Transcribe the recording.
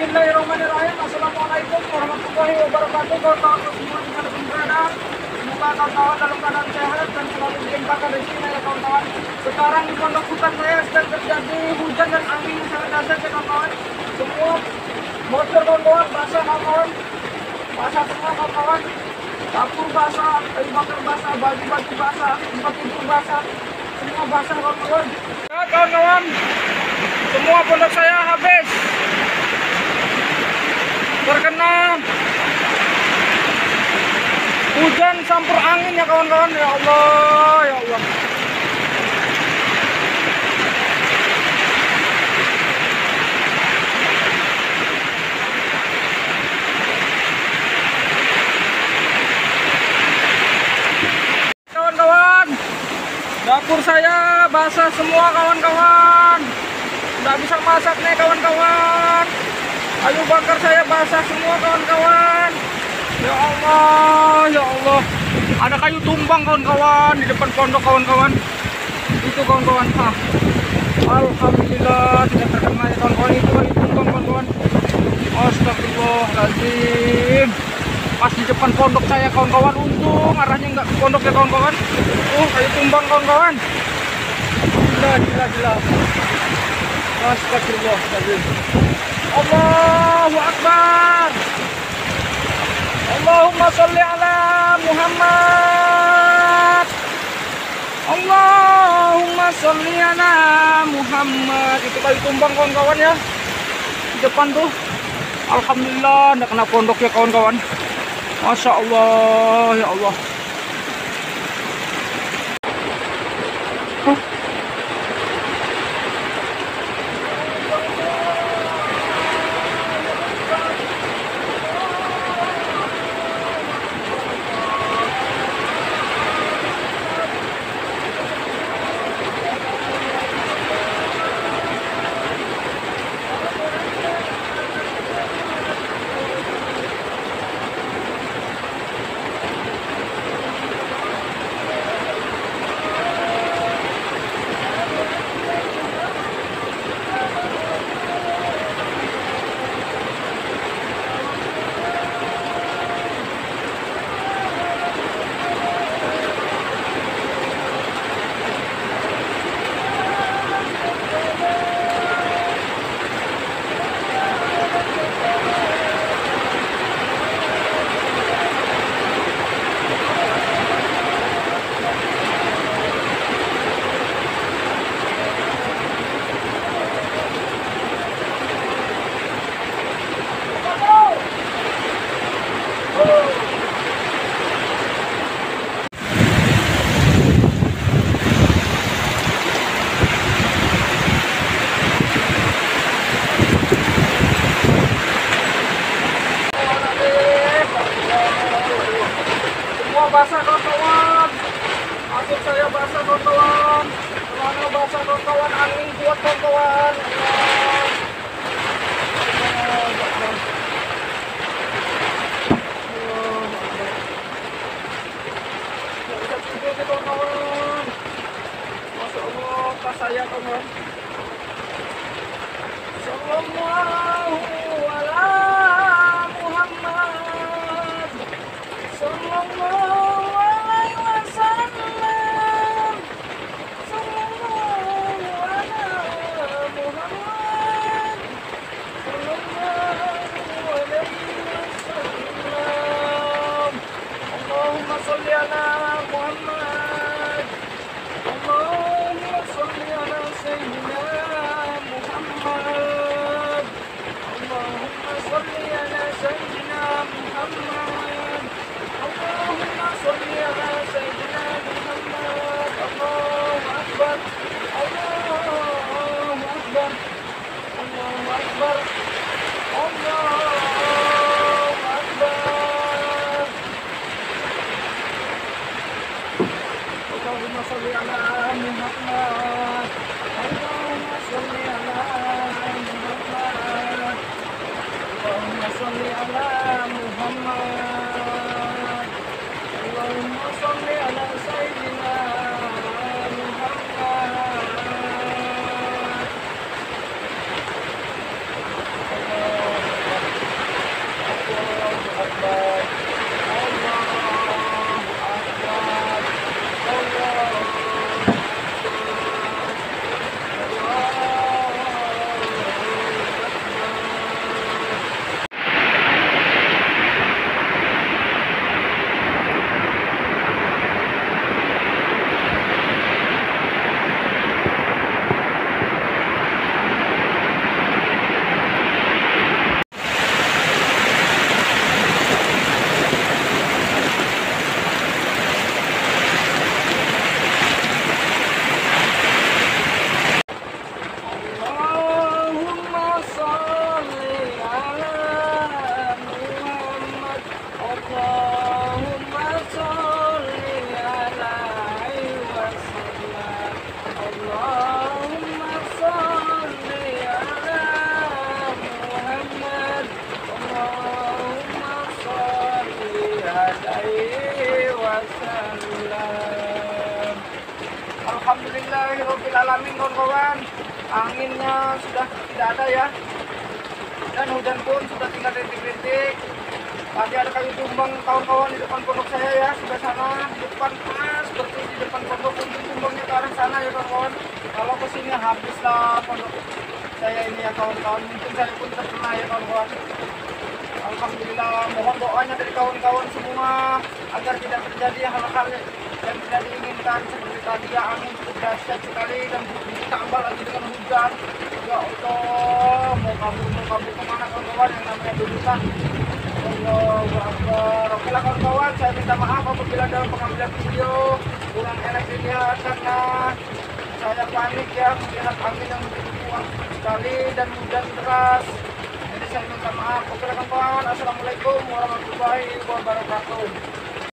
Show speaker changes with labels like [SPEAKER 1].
[SPEAKER 1] Bismillahirrahmanirrahim. Assalamualaikum warahmatullahi wabarakatuh. Kawan-kawan semua dimanapun berada, semoga kawan-kawan dalam keadaan sehat dan selalu dilimpahkan rezeki ya kawan-kawan. Sekarang di pondok hutan saya sedang terjadi hujan dan angin yang sangat dahsyat ya kawan-kawan. Semua bocor kawan-kawan, basah kawan-kawan, basah semua kawan-kawan. Dapur basah, kayu bakar basah, baju-baju basah, tempat tidur basah, semua basah kawan-kawan. Ya kawan-kawan, semua pondok saya habis terkena hujan campur angin ya kawan-kawan. Ya Allah, ya Allah. Kawan-kawan, dapur saya basah semua kawan-kawan. Nggak bisa masak nih kawan-kawan. Kayu bakar saya basah semua kawan-kawan. Ya Allah, ya Allah. Ada kayu tumbang kawan-kawan di depan pondok kawan-kawan. Itu kawan-kawan. Alhamdulillah tidak terkena ya kawan-kawan. Itu kayu tumbang kawan-kawan. Astagfirullahaladzim. Pas di depan pondok saya kawan-kawan. Untung arahnya nggak ke pondok ya kawan-kawan. Kayu tumbang kawan-kawan. Gila. Astagfirullahaladzim. Allahu Akbar. Allahumma sholli ala Muhammad. Allahumma sholli ala Muhammad. Itu kayu tumbang kawan-kawan ya, di depan tuh. Alhamdulillah nggak kena pondok ya kawan-kawan. Masya Allah, ya Allah. Basah kawan-kawan, masuk saya basah kawan-kawan, celana basah kawan-kawan, angin kuat kawan-kawan. Bisa tidur kawan-kawan. Masya Allah, tas saya kawan. Sallallahu ala Muhammad. Sallallahu Alhamdulillahirabbil alamin kawan-kawan. Anginnya sudah tidak ada ya. Dan hujan pun sudah tinggal rintik-rintik. Tadi ada kayu tumbang kawan-kawan di depan pondok saya ya, sebelah sana di depan pas betul di depan pondok, untuk tumbangnya ke arah sana ya kawan-kawan. Kalau ke sini habislah pondok saya ini ya kawan-kawan. Mungkin saya pun terkena ya kawan-kawan. Alhamdulillah, mohon doanya dari kawan-kawan semua agar tidak terjadi hal-hal yang tidak diinginkan seperti tadi ya, angin cukup dahsyat sekali dan ditambah lagi dengan hujan. Ya Allah, mau kabur kemana kawan-kawan, yang namanya dudukan. Allahu Akbar. Oke lah kawan-kawan, saya minta maaf apabila dalam pengambilan video kurang enak dilihat karena saya panik ya melihat angin yang begitu kuat sekali dan hujan deras. Jadi saya minta maaf. Oke lah kawan-kawan, assalamualaikum warahmatullahi wabarakatuh.